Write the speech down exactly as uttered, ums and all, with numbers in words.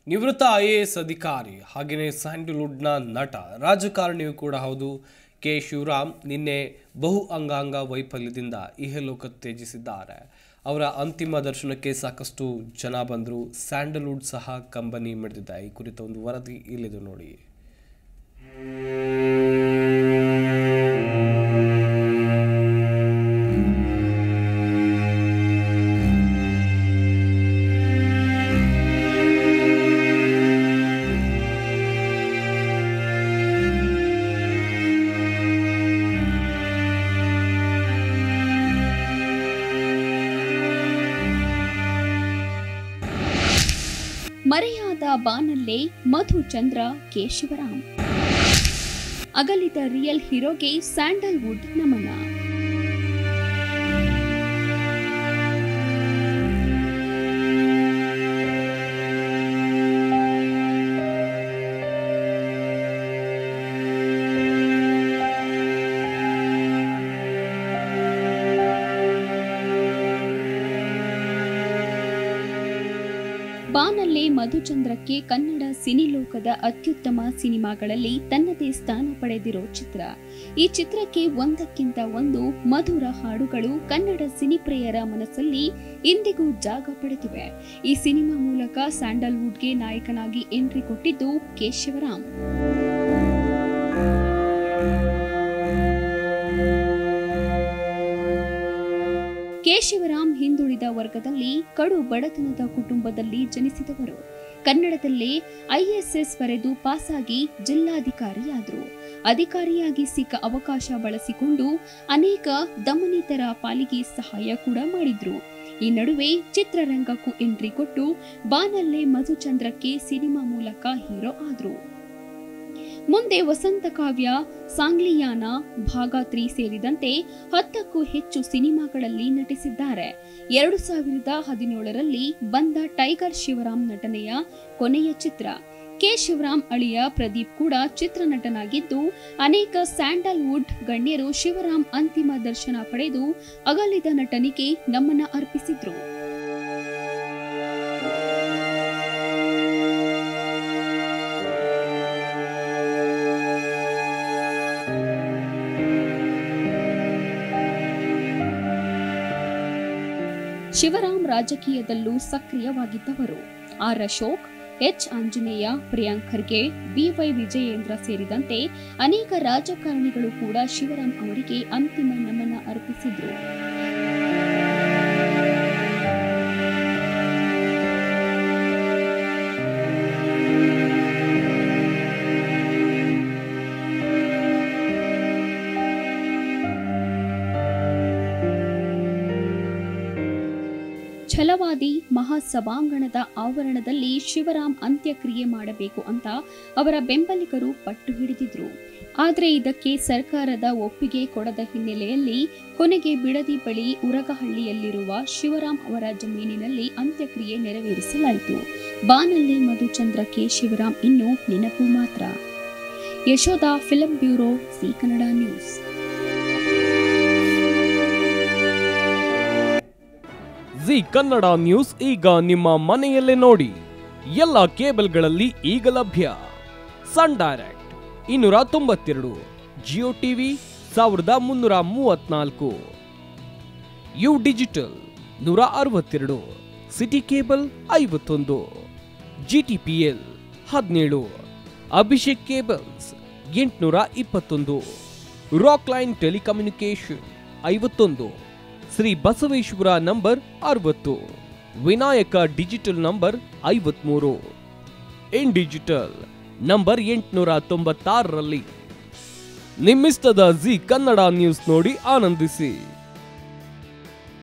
ನಿವೃತ್ತ I A S ಅಧಿಕಾರಿ ಹಾಗೆಯೇ ಸ್ಯಾಂಡಲ್ವುಡ್ನ ನಟ ರಾಜಕಾರಣಿಯೂ ಕೂಡ ಹೌದು ಕೆ ಶಿವರಾಮ್ ನಿನ್ನೆ ಬಹು ಅಂಗಾಂಗ ವೈಫಲ್ಯದಿಂದ ಇಹಲೋಕ ತ್ಯಜಿಸಿದ್ದಾರೆ. ಅವರ ಅಂತಿಮ ದರ್ಶನಕ್ಕೆ ಸಾಕಷ್ಟು ಜನ ಬಂದರು. ಸ್ಯಾಂಡಲ್ವುಡ್ ಸಹ ಕಂಬನಿ ಮಿಡಿದಿದೆ. ಈ ಕುರಿತ ಒಂದು ವರದಿ ಇಲ್ಲಿದೆ ನೋಡಿ. ಮರೆಯಾದ ಬಾನಲ್ಲೇ ಮಧುಚಂದ್ರ ಕೆ ಶಿವರಾಮ್. ಅಗಲಿದ ರಿಯಲ್ ಹೀರೋಗೆ ಸ್ಯಾಂಡಲ್ವುಡ್ ನಮನ. ಬಾನಲ್ಲೇ ಮಧುಚಂದ್ರಕ್ಕೆ ಕನ್ನಡ ಸಿನಿಲೋಕದ ಅತ್ಯುತ್ತಮ ಸಿನಿಮಾಗಳಲ್ಲಿ ತನ್ನದೇ ಸ್ಥಾನ ಪಡೆದಿರೋ ಚಿತ್ರ. ಈ ಚಿತ್ರಕ್ಕೆ ಒಂದಕ್ಕಿಂತ ಒಂದು ಮಧುರ ಹಾಡುಗಳು ಕನ್ನಡ ಸಿನಿಪ್ರಿಯರ ಮನಸ್ಸಲ್ಲಿ ಇಂದಿಗೂ ಜಾಗ ಪಡೆದಿವೆ. ಈ ಸಿನಿಮಾ ಮೂಲಕ ಸ್ಯಾಂಡಲ್ವುಡ್ಗೆ ನಾಯಕನಾಗಿ ಎಂಟ್ರಿ ಕೊಟ್ಟಿದ್ದು ಕೆ ಶಿವರಾಮ್. ಕೆ ಶಿವರಾಮ್ ಹಿಂದುಳಿದ ವರ್ಗದಲ್ಲಿ ಕಡು ಬಡತನದ ಕುಟುಂಬದಲ್ಲಿ ಜನಿಸಿದವರು. ಕನ್ನಡದಲ್ಲೇ ಐ ಎ ಎಸ್ ಬರೆದು ಪಾಸಾಗಿ ಜಿಲ್ಲಾಧಿಕಾರಿಯಾದರು. ಅಧಿಕಾರಿಯಾಗಿ ಸಿಕ್ಕ ಅವಕಾಶ ಬಳಸಿಕೊಂಡು ಅನೇಕ ದಮನಿತರ ಪಾಲಿಗೆ ಸಹಾಯ ಕೂಡ ಮಾಡಿದ್ರು. ಈ ನಡುವೆ ಚಿತ್ರರಂಗಕ್ಕೂ ಎಂಟ್ರಿ ಕೊಟ್ಟು ಬಾನಲ್ಲೇ ಮಧುಚಂದ್ರಕ್ಕೆ ಸಿನಿಮಾ ಮೂಲಕ ಹೀರೋ ಆದ್ರು. ಮುಂದೆ ವಸಂತ ಕಾವ್ಯ, ಸಾಂಗ್ಲಿಯಾನ, ಭಾಗ ತ್ರೀ ಸೇರಿದಂತೆ ಹತ್ತಕ್ಕೂ ಹೆಚ್ಚು ಸಿನಿಮಾಗಳಲ್ಲಿ ನಟಿಸಿದ್ದಾರೆ. ಎರಡು ಸಾವಿರದ ಹದಿನೇಳರಲ್ಲಿ ಬಂದ ಟೈಗರ್ ಶಿವರಾಮ್ ನಟನೆಯ ಕೊನೆಯ ಚಿತ್ರ. ಕೆ ಶಿವರಾಮ್ ಅಳಿಯ ಪ್ರದೀಪ್ ಕೂಡ ಚಿತ್ರನಟನಾಗಿದ್ದು, ಅನೇಕ ಸ್ಯಾಂಡಲ್ವುಡ್ ಗಣ್ಯರು ಶಿವರಾಮ್ ಅಂತಿಮ ದರ್ಶನ ಪಡೆದು ಅಗಲಿದ ನಟನಿಗೆ ನಮನ ಅರ್ಪಿಸಿದ್ರು. ಶಿವರಾಮ್ ರಾಜಕೀಯದಲ್ಲೂ ಸಕ್ರಿಯವಾಗಿದ್ದವರು. R Ashok, H Anjaneya, Priyank Kharge, B Y Vijayendra ಸೇರಿದಂತೆ ಅನೇಕ ರಾಜಕಾರಣಿಗಳು ಕೂಡ ಶಿವರಾಮ್ ಅವರಿಗೆ ಅಂತಿಮ ನಮನ ಅರ್ಪಿಸಿದ್ರು. ಛಲವಾದಿ ಮಹಾಸಭಾಂಗಣದ ಆವರಣದಲ್ಲಿ ಶಿವರಾಮ್ ಅಂತ್ಯಕ್ರಿಯೆ ಮಾಡಬೇಕು ಅಂತ ಅವರ ಬೆಂಬಲಿಗರು ಪಟ್ಟು ಹಿಡಿದಿದ್ರು. ಆದರೆ ಇದಕ್ಕೆ ಸರ್ಕಾರದ ಒಪ್ಪಿಗೆ ಕೊಡದ ಹಿನ್ನೆಲೆಯಲ್ಲಿ ಕೊನೆಗೆ ಬಿಡದಿ ಬಳಿ ಉರಗಹಳ್ಳಿಯಲ್ಲಿರುವ ಶಿವರಾಮ್ ಅವರ ಜಮೀನಿನಲ್ಲಿ ಅಂತ್ಯಕ್ರಿಯೆ ನೆರವೇರಿಸಲಾಯಿತು. ಬಾನಲ್ಲೇ ಮಧುಚಂದ್ರ ಕೆ ಶಿವರಾಮ್ ಇನ್ನು ನೆನಪು ಮಾತ್ರ. Yashoda film bureau, Zee Kannada news. Zee Kannada news ಈಗ ನಿಮ್ಮ ಮನೆಯಲ್ಲೇ ನೋಡಿ. ಎಲ್ಲ ಕೇಬಲ್ಗಳಲ್ಲಿ ಈಗ ಲಭ್ಯ. ಸನ್ ಡೈರೆಕ್ಟ್ ಇನ್ನೂರ ತೊಂಬತ್ತೆರಡು, ಜಿಯೋ ಟಿವಿ ಸಾವಿರದ ಮುನ್ನೂರ ಮೂವತ್ನಾಲ್ಕು, ಯು ಡಿಜಿಟಲ್ ನೂರ ಅರವತ್ತೆರಡು, ಸಿಟಿ ಕೇಬಲ್ ಐವತ್ತೊಂದು, ಜಿ ಟಿ ಪಿ ಎಲ್ ಹದಿನೇಳು, ಅಭಿಷೇಕ್ ಕೇಬಲ್ಸ್ ಎಂಟುನೂರ ಇಪ್ಪತ್ತೊಂದು, ರಾಕ್ ಲೈನ್ ಟೆಲಿಕಮ್ಯುನಿಕೇಶನ್ ಐವತ್ತೊಂದು, ಶ್ರೀ ಬಸವೇಶ್ವರ ನಂಬರ್ ಅರವತ್ತು, ವಿನಾಯಕ ಡಿಜಿಟಲ್ ನಂಬರ್ ಐವತ್ಮೂರು, ಇನ್ ಡಿಜಿಟಲ್ ನಂಬರ್ ಎಂಟುನೂರ ತೊಂಬತ್ತಾರರಲ್ಲಿ. ನಿಮ್ಮಿಸ್ತದ ಜಿ ಕನ್ನಡ ನ್ಯೂಸ್ ನೋಡಿ ಆನಂದಿಸಿ.